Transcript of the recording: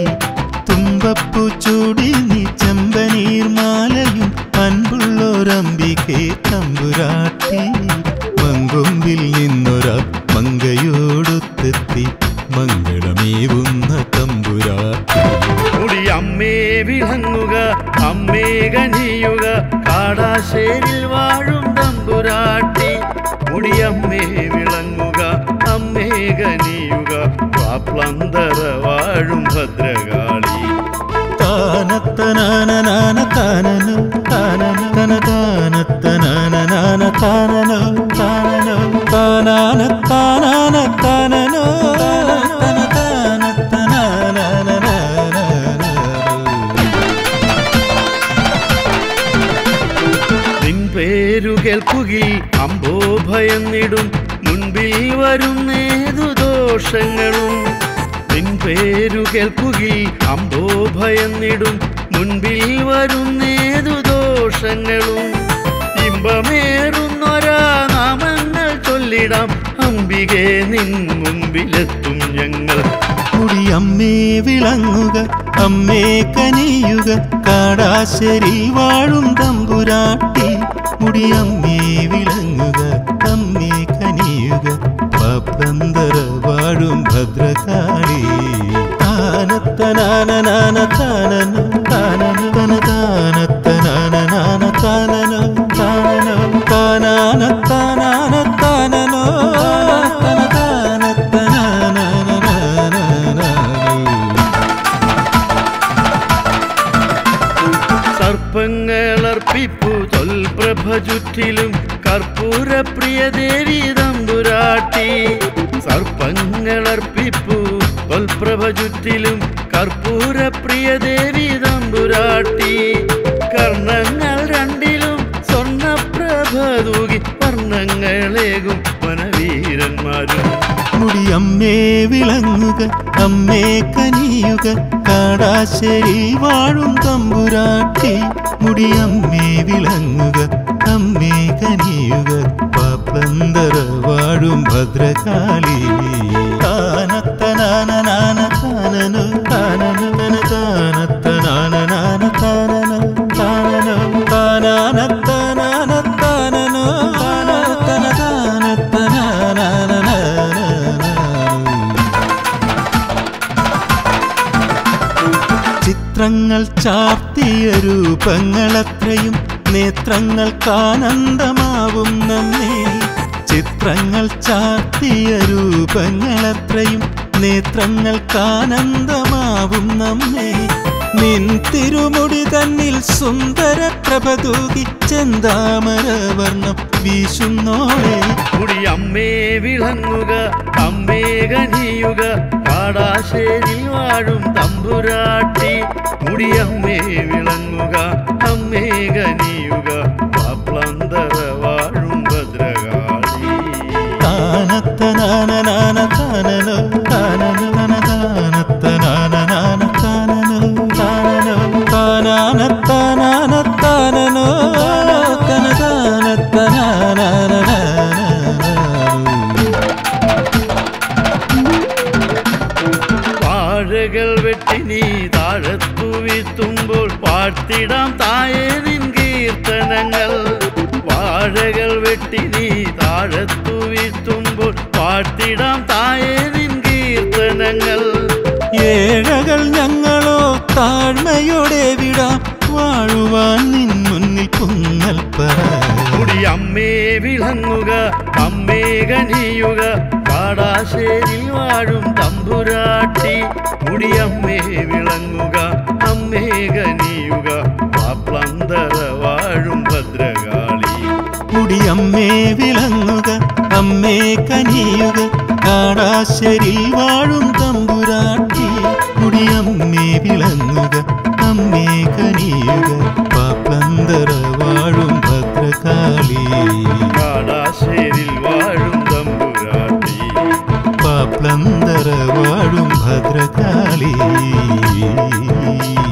തുമ്പപ്പൂ ചൂടി നീ ചെമ്പനീർമാലയും അൻപുള്ളോരമ്പികെ തമ്പുരാട്ടി മങ്കൊമ്പിൽ നിന്നൊരാ മങ്കയോടൊത്തെത്തി മംഗളമേവുന്ന തമ്പുരാട്ടി അമ്മേ വിളങ്ങുക അമ്മേ കനിയുക കാടാശ്ശേരിൽ വാഴും തമ്പുരാട്ടി മുടിയമ്മേ വിളങ്ങുക അമ്മേ കനിയുക പാപ്ലന്തര വാഴും ഭദ്രകാളി താനത്തനാന താനനോ താനന താനത്തനാന താനനോ താനനോ താനാന താനാന താനനോ പേരു കേൾക്കുകി അമ്പോ ഭയന്നിടും മുൻപിൽ വരുന്നേതു ദോഷങ്ങളും നിൻ പേരു കേൾക്കുകി അമ്പോ ഭയന്നിടും മുൻപിൽ വരുന്നേതു ദോഷങ്ങളും ഇമ്പമേറുന്നൊരാ നാമങ്ങൾ ചൊല്ലിടാം അംബികെ നിൻ മുമ്പിലെത്തും ഞങ്ങൾ മുടിയമ്മേ വിളങ്ങുക അമ്മേ കനിയുക കാടാശ്ശേരി വാഴും തമ്പുരാട്ടി മുടിയമ്മേ വിളങ്ങുക അമ്മേ കനിയുക പാപ്ലന്തര വാഴും ഭദ്രകാളി താനത്തനാന താനനോ താനന താനത്തനാന താനനോ താനനോ താനാന താനാന താനനോ സർപ്പങ്ങളർപ്പിപ്പു തൊൽപ്രഭ ചുറ്റിലും കർപ്പൂര പ്രിയ ദേവി തമ്പുരാട്ടി സർപ്പങ്ങളർപ്പിപ്പു തൊൽപ്രഭ ചുറ്റിലും കർപ്പൂര പ്രിയ ദേവി തമ്പുരാട്ടി കർണങ്ങൾ രണ്ടിലും സ്വർണ്ണപ്രഭ തൂകി വർണ്ണങ്ങളേകും വനവീരന്മാരും മുടിയമ്മേ വിളങ്ങുക അമ്മേ കനിയുക കാടാശ്ശേരി വാഴും തമ്പുരാട്ടി മുടിയമ്മേ വിളങ്ങുക അമ്മേ കനിയുക പാപ്ലന്തര വാഴും ഭദ്രകാളി താനത്തനാന താനനോ താനന താനത്തനാന താനനോ താനനോ താനാന താനാന താനനോ ചിത്രങ്ങൾ ചാർത്തിയ രൂപങ്ങളത്രയും നേത്രങ്ങൾക്കാനന്ദമാവും നമ്മെ ചിത്രങ്ങൾ ചാർത്തിയ രൂപങ്ങളത്രയും നേത്രങ്ങൾക്കാനന്ദമാവും നമ്മെ നിൻ തിരുമുടി തന്നിൽ സുന്ദര പ്രഭ തൂകി ചെന്താമര വർണ്ണം വീശുന്നോളെ മുടിയമ്മേ വിളങ്ങുക അമ്മേ കനിയുക കാടാശ്ശേരി വാഴും തമ്പുരാട്ടി മുടിയമ്മേ വിളങ്ങുക അമ്മേ കനിയുക പാപ്ലന്തര വാഴും ഭദ്രകാളി താനത്തനാന താനനോ താനന താനത്തനാന താനനോ താനനോ താനാന താനാന താനനോ വാഴകൾ വെട്ടി നീ താഴത്തു വീഴ്ത്തുമ്പോൾ പാഴ്ത്തിടാം തായേ നിൻ കീർത്തനങ്ങൾ വാഴകൾ വെട്ടി നീ താഴത്തു വീഴ്ത്തുമ്പോൾ പാഴ്ത്തിടാം തായേ നിൻ കീർത്തനങ്ങൾ ഏഴകൾ ഞങ്ങളോ താഴ്മയോടെ വിടാം വാഴുവാൻ നിൻ മുന്നിൽ കുന്നൽ പറ മുടിയമ്മേ വിളങ്ങുക അമ്മേ കനിയുക കാടാശ്ശേരി വാഴും തമ്പുരാട്ടി മുടിയമ്മേ വിളങ്ങുക അമ്മേ കനിയുക പാപ്ലന്തര വാഴും ഭദ്രകാളി മുടിയമ്മേ വിളങ്ങുക അമ്മേ കനിയുക കാടാശ്ശേരി വാഴും തമ്പുരാട്ടി മുടിയമ്മേ വിളങ്ങുക അമ്മേ കനിയുക പാപ്ലന്തര വാഴും ഭദ്രകാളി കാടാശ്ശേരിൽ വാഴും തമ്പുരാട്ടി പാപ്ലന്തര വാഴും ഭദ്രകാളി